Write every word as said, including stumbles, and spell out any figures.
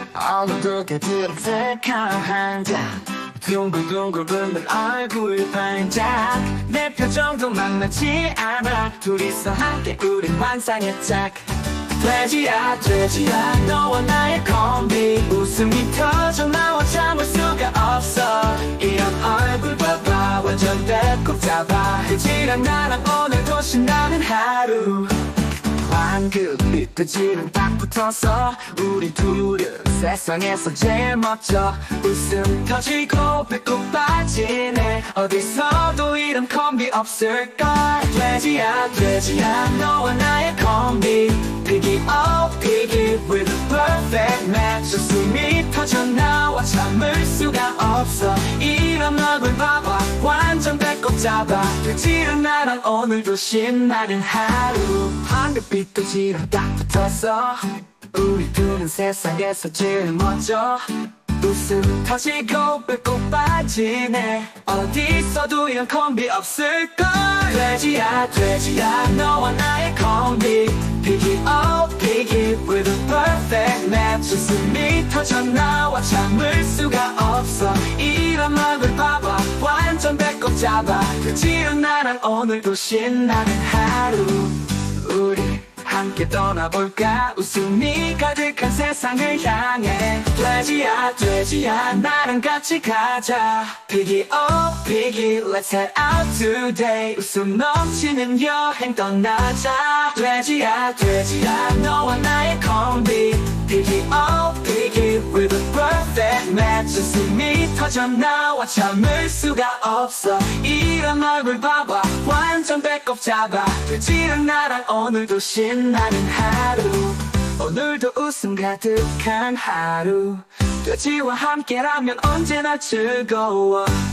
어둡게 드럼색한 한장 둥글둥글 붓는 얼굴 반짝 내 표정도 만만치 않아 둘이서 함께 우린 환상의 짝 돼지야 돼지야 너와 나의 콤비 웃음이 터져 나와 참을 수가 없어 이런 얼굴 봐봐 완전 배꼽 잡아 돼지랑 나랑 오늘도 신나는 하루 황금빛 돼지랑 딱 붙어서 우리 둘은 세상에서 제일 멋져 웃음 터지고 배꼽 빠지네 어디서도 이런 콤비 없을걸 돼지야 돼지야 너와 나의 콤비 Piggy oh piggy with a perfect match 웃음이 터져 나와 참을 수가 없어 이런 얼굴 봐봐 완전 배꼽 잡아 돼지랑 나랑 오늘도 신나는 하루 황금빛 돼지랑 딱 붙어서 우리 둘은 세상에서 제일 멋져 웃음 터지고 배꼽 빠지네 어디서도 이런 콤비 없을걸 돼지야 돼지야 너와 나의 콤비 Piggy oh piggy with a perfect match 웃음이 터져 나와 참을 수가 없어 이런 얼굴 봐봐 완전 배꼽 잡아 돼지랑 나랑 오늘도 신나는 하루 우리 함께 떠나볼까 웃음이 가득한 세상을 향해 돼지야 돼지야 나랑 같이 가자 Piggy oh piggy let's head out today 웃음 넘치는 여행 떠나자 돼지야 돼지야 너와 나의 콤비 Piggy oh piggy with a perfect match 웃음이 터져 나와 참을 수가 없어 이런 얼굴 봐봐 완전 배꼽 잡아 돼지랑 나랑 오늘도 신나는 하루 오늘도 웃음 가득한 하루 돼지와 함께라면 언제나 즐거워